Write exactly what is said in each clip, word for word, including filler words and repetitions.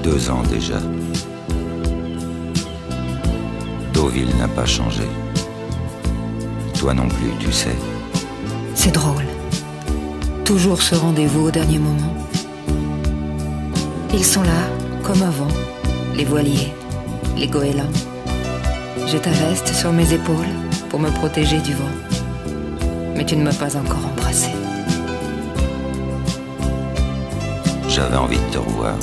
Deux ans déjà. Deauville n'a pas changé. Toi non plus, tu sais. C'est drôle. Toujours ce rendez-vous au dernier moment. Ils sont là, comme avant, les voiliers, les goélands. J'ai ta veste sur mes épaules pour me protéger du vent. Mais tu ne m'as pas encore embrassé. J'avais envie de te revoir.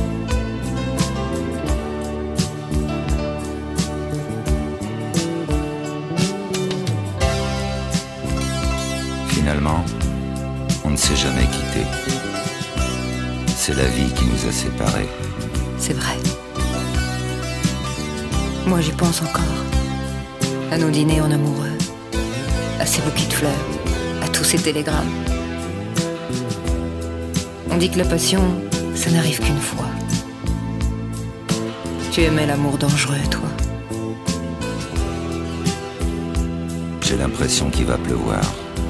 Finalement, on ne s'est jamais quitté. C'est la vie qui nous a séparés. C'est vrai. Moi j'y pense encore. À nos dîners en amoureux. À ces bouquets de fleurs. À tous ces télégrammes. On dit que la passion, ça n'arrive qu'une fois. Tu aimais l'amour dangereux, toi. J'ai l'impression qu'il va pleuvoir.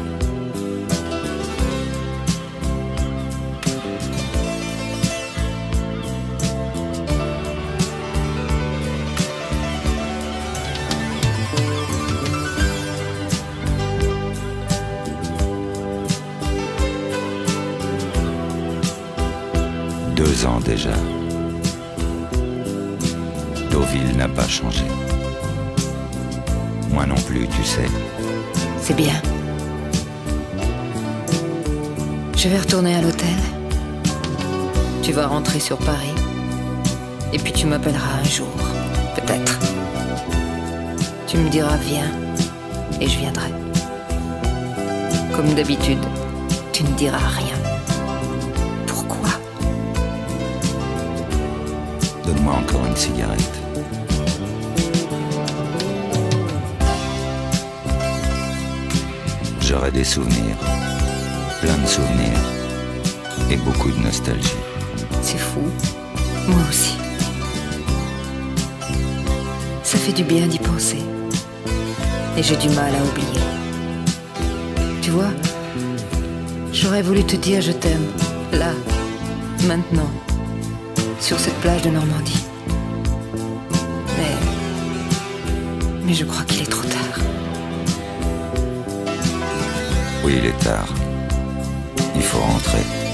Deux ans déjà. Deauville n'a pas changé. Moi non plus, tu sais. C'est bien. Je vais retourner à l'hôtel. Tu vas rentrer sur Paris. Et puis tu m'appelleras un jour, peut-être. Tu me diras viens, et je viendrai. Comme d'habitude, tu ne diras rien. Pourquoi? Donne-moi encore une cigarette. J'aurai des souvenirs, plein de souvenirs, et beaucoup de nostalgie. C'est fou, moi aussi. Ça fait du bien d'y penser. Et j'ai du mal à oublier. Tu vois, j'aurais voulu te dire je t'aime, là, maintenant, sur cette plage de Normandie. Mais... Mais je crois qu'il est trop tard. Oui, il est tard. Il faut rentrer.